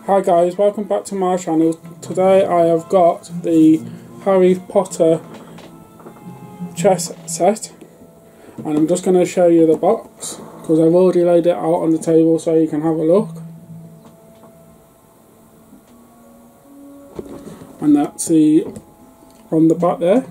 Hi guys, welcome back to my channel. Today I have got the Harry Potter chess set and I'm just going to show you the box because I've already laid it out on the table so you can have a look. And that's the on the back there.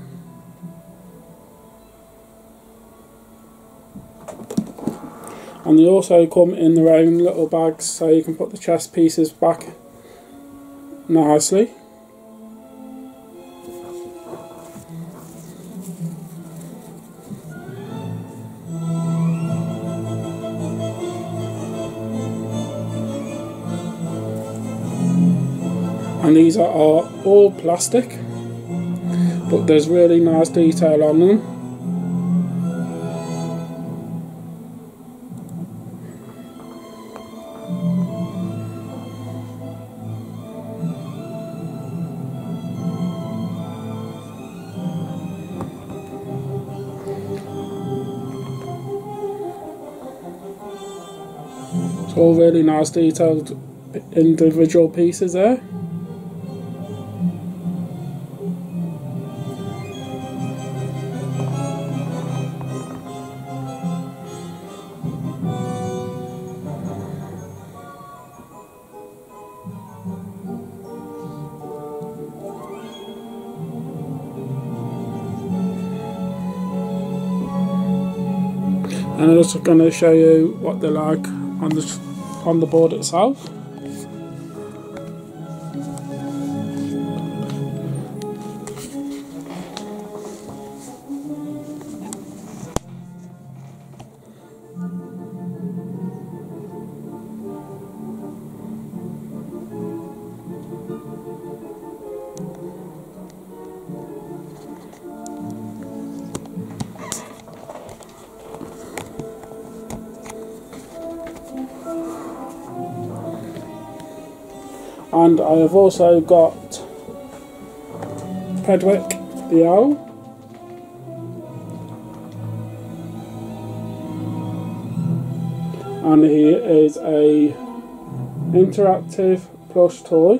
And they also come in their own little bags so you can put the chess pieces back nicely. And these are all plastic, but there's really nice detail on them. It's all really nice detailed individual pieces there. And I'm also going to show you what they're like on the board itself. And I have also got Pedwick the owl, and he is a interactive plush toy,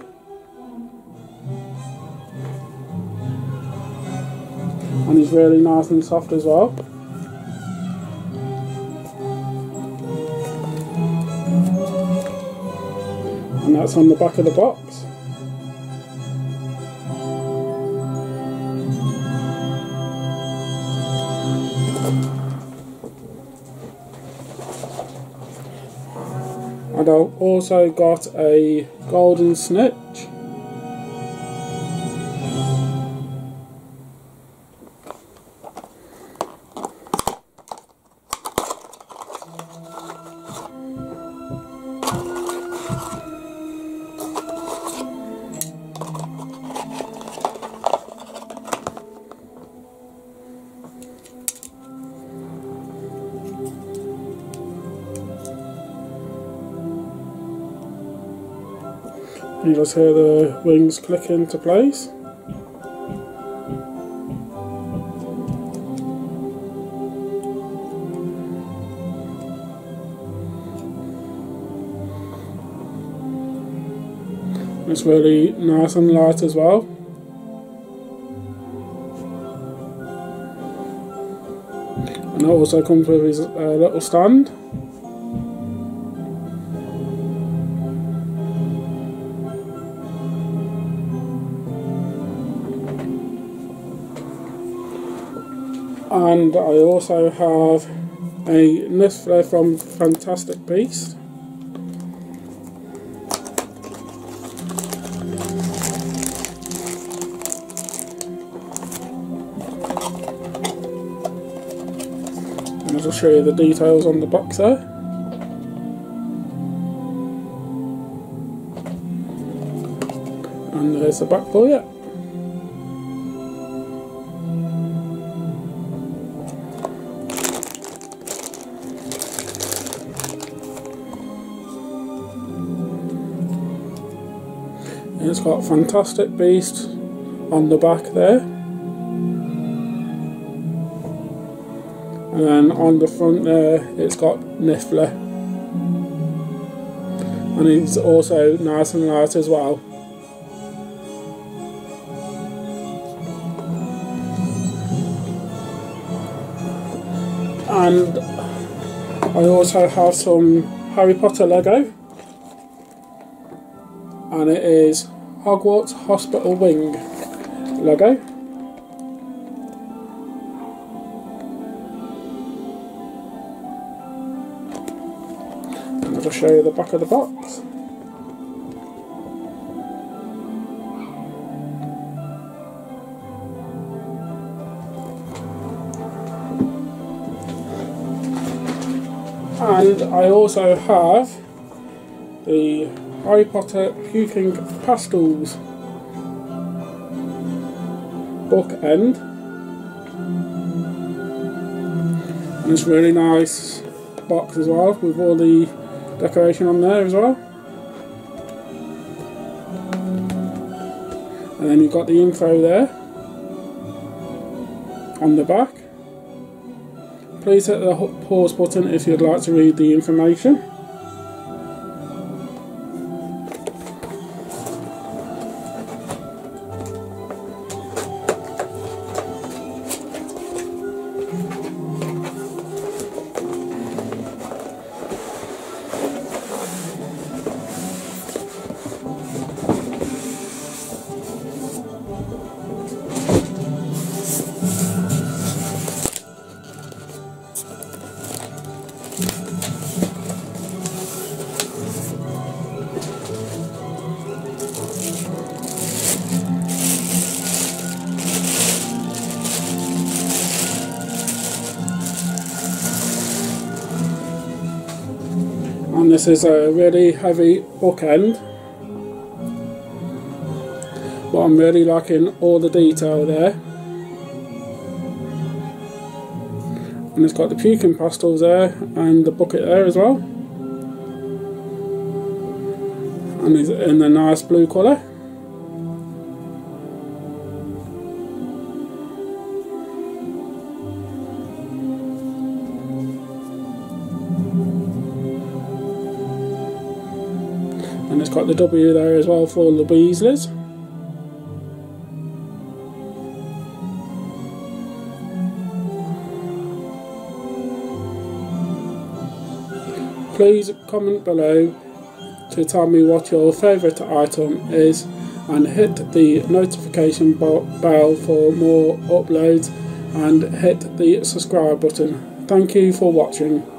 and he's really nice and soft as well. And that's on the back of the box. And I've also got a golden snitch. You just hear the wings click into place. It's really nice and light as well. And it also comes with his little stand. And I also have a Niffler from Fantastic Beasts. And I'll just show you the details on the box there. And there's the back for you. It's got Fantastic Beasts on the back there, and then on the front there it's got Niffler. and it's also nice and light as well. And I also have some Harry Potter Lego, and it is Hogwarts Hospital Wing Lego. And I'll just show you the back of the box. And I also have the Harry Potter Puking Pastels bookend, and it's a really nice box as well, with all the decoration on there as well. And then you've got the info there on the back. Please hit the pause button if you'd like to read the information. And this is a really heavy bookend, but I'm really liking all the detail there. And it's got the puking pastels there and the bucket there as well, and it's in a nice blue colour. And it's got the W there as well for the Weasleys. Please comment below to tell me what your favourite item is, and hit the notification bell for more uploads, and hit the subscribe button. Thank you for watching.